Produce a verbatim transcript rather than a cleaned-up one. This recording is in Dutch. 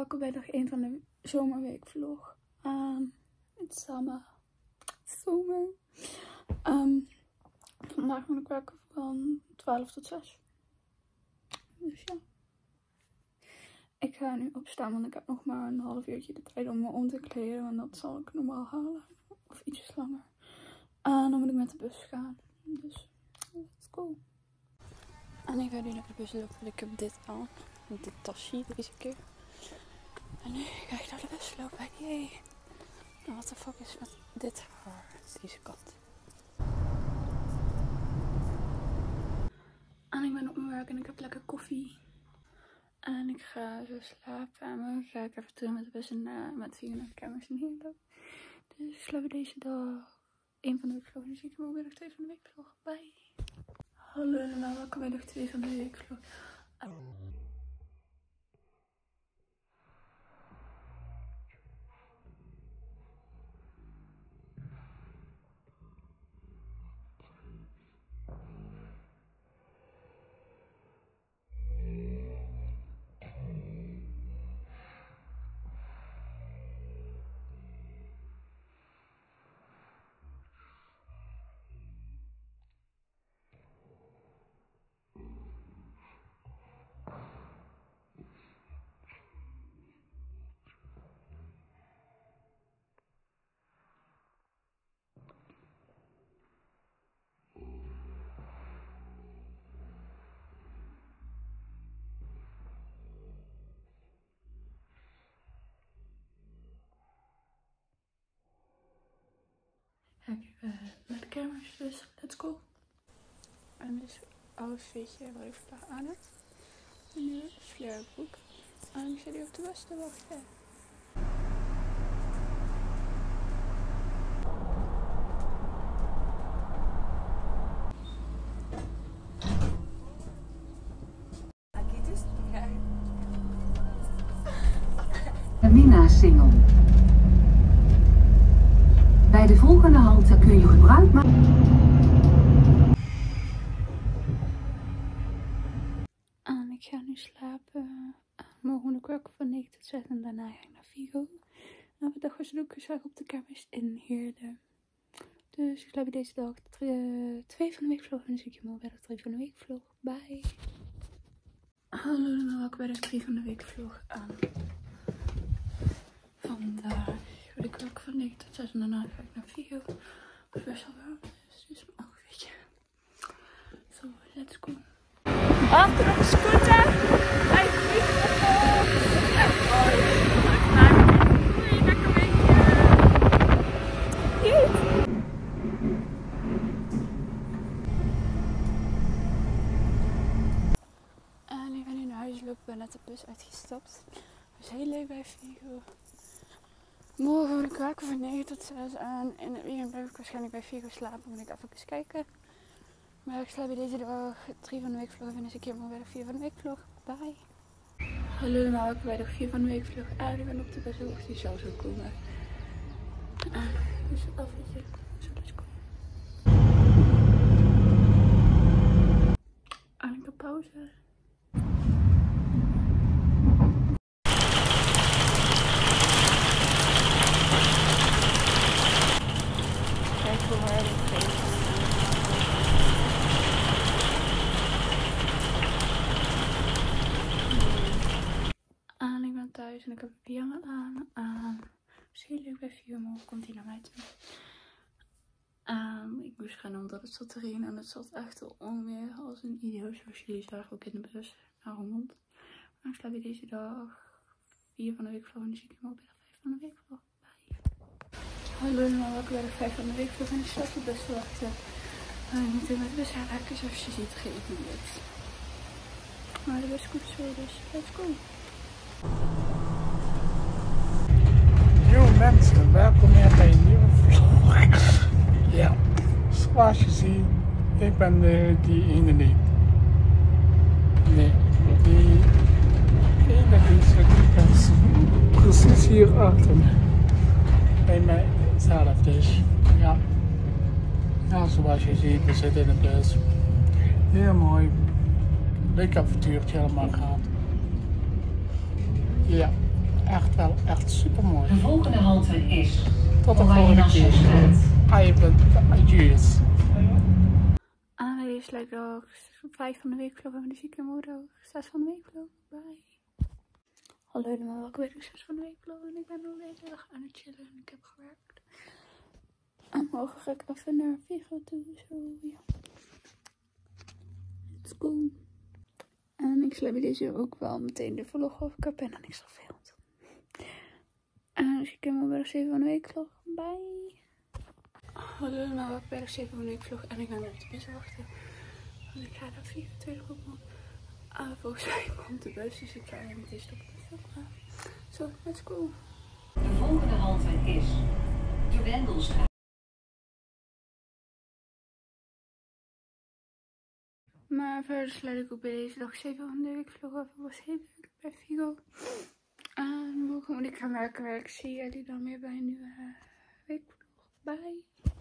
welkom bij nog een van de zomerweekvlog. Um, het is allemaal zomer. Um, vandaag moet ik werken van twaalf tot zes. Dus ja. Ik ga nu opstaan, want ik heb nog maar een half uurtje de tijd om me om te kleden. Want dat zal ik normaal halen. Of ietsjes langer. En dan moet ik met de bus gaan. Dus, let's go. En ik ga nu naar de bus lopen. Ik heb dit aan. Met dit tasje deze keer. En nu ga ik naar de bus lopen. Yay. En wat de fuck is met dit haar? Deze kant. En ik ben op mijn werk en ik heb lekker koffie. En ik ga zo slapen. En dan ga ik even terug met de bus en uh, met Vigo naar de kamers en heerlijk. Dus ik slaap deze dag. Eén van de weekvlog. En dan zie ik hem ook bij dag twee van de weekvlog. Bye. Hallo allemaal, welkom bij dag twee van de weekvlog. Uh, Ga ik uh, naar de kamers, dus let's go. En dus outfitje wat ik vandaag aan heb. En nu een flarebroek. En ik zit hier op de bus te wachten. Mina-singel. Bij de volgende halte kun je gebruik maken. En ik ga nu slapen. Morgen moet ik werken van negen tot zes en daarna ga ik naar Vigo. En vandaag was het ook gezellig op de kamers in Heerden. Dus ik slaap deze dag twee van de weekvlog en dan zie ik je morgen bij dag drie van de weekvlog. Bye. Hallo en welkom bij dag drie van de weekvlog. aan. Vandaag wil ik werken van negen tot zes en daarna ga ik naar Vigo. Het is best wel warm, dus het is een outfitje. Zo, let's go. Achter op de scooter! Hij vliegt erop! Hoi, lekker beetje! Jeet! En ik ben nu naar huis lopen, ben net de bus uitgestapt. Het is heel leuk bij Vigo. Morgen wil ik werken van negen tot zes en in het weekend blijf ik waarschijnlijk bij Vigo slapen. Moet ik even eens kijken. Maar ik slaap bij deze dag drie van de weekvlog en dan zie ik je morgen bij dag vier van de weekvlog. Bye. Hallo allemaal, welkom bij dag vier van de weekvlog. En ik ben op de bus, die zou zo komen. En dus een afwitje. Zo, let's go. En ik heb pauze. Kijk hoe hard ik geef. En ik ben thuis en ik heb een pyjama aan. En misschien leuk bij vier morgen komt hij naar mij toe. En ik moest gaan omdat het zat te regenen en het zat echt al onweer als een idioot. Zoals jullie zagen ook in de bus naar Roermond. Maar ik slaap weer deze dag vier van de weekvlog en dan zie ik hem ook bij de vijf van de weekvlog. Hallo allemaal, welkom bij de vijf van de weekvlog en ik sta op de bus te wachten. En ik moet weer met de bus aanraken, zoals je ziet regent het. Maar de bus komt zo, dus let's go. Yo mensen, welkom weer bij een nieuwe vlog. Ja, zoals je ziet, ik ben uh, die ene niet. Nee, die ene die zit precies hier achter me. Bij mijzelf dus, ja. Ja, zoals je ziet, we zitten in de bus. Heel mooi. Leuk avontuurtje allemaal gehad. Ja, echt wel echt super mooi. De volgende halte is Tot de Oranje volgende keer. Nassaustraat. Even adieu's. En deze is leuk ook. Vijf van de week vlog en de zieke moeder ook. Zes van de week vlog. Bye. Hallo allemaal, welkom bij de zes van de week vlog. En ik ben al de hele dag aan het chillen en ik heb gewerkt. En morgen ga ik even naar Vigo toe. Zo ja. Let's go. En ik sluit bij deze ook wel meteen de vlog af. Ik heb bijna niks gefilmd. En dus ik heb maar bij de zeven van de week vlog. Bye. Hallo allemaal, welkom bij de zeven van de week vlog. En ik ben op de bus wachten. Want ik ga naar Vigo tweede groep. Uh, volgens mij komt de bus, dus ik ga er meteen stoppen te filmen. Zo, let's go. De volgende halte is de Wendelstraat. Maar verder sluit ik ook bij deze dag zeven van de week vlog af. Het was heel leuk bij Vigo. En morgen moet ik gaan werken. Ik zie jullie dan weer bij een nieuwe weekvlog. Bye.